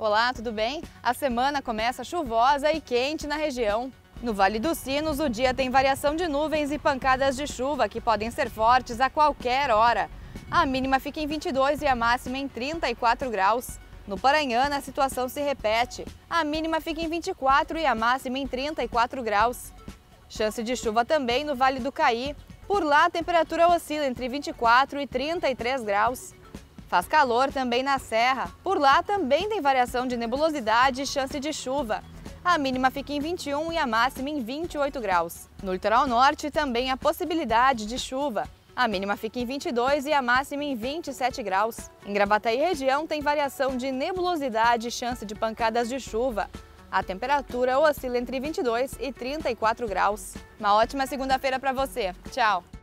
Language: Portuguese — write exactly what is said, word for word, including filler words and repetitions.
Olá, tudo bem? A semana começa chuvosa e quente na região. No Vale dos Sinos, o dia tem variação de nuvens e pancadas de chuva que podem ser fortes a qualquer hora. A mínima fica em vinte e dois e a máxima em trinta e quatro graus. No Paranhana, a situação se repete. A mínima fica em vinte e quatro e a máxima em trinta e quatro graus. Chance de chuva também no Vale do Caí. Por lá, a temperatura oscila entre vinte e quatro e trinta e três graus. Faz calor também na Serra. Por lá também tem variação de nebulosidade e chance de chuva. A mínima fica em vinte e um e a máxima em vinte e oito graus. No litoral norte também há possibilidade de chuva. A mínima fica em vinte e dois e a máxima em vinte e sete graus. Em Gravataí região tem variação de nebulosidade e chance de pancadas de chuva. A temperatura oscila entre vinte e dois e trinta e quatro graus. Uma ótima segunda-feira para você. Tchau!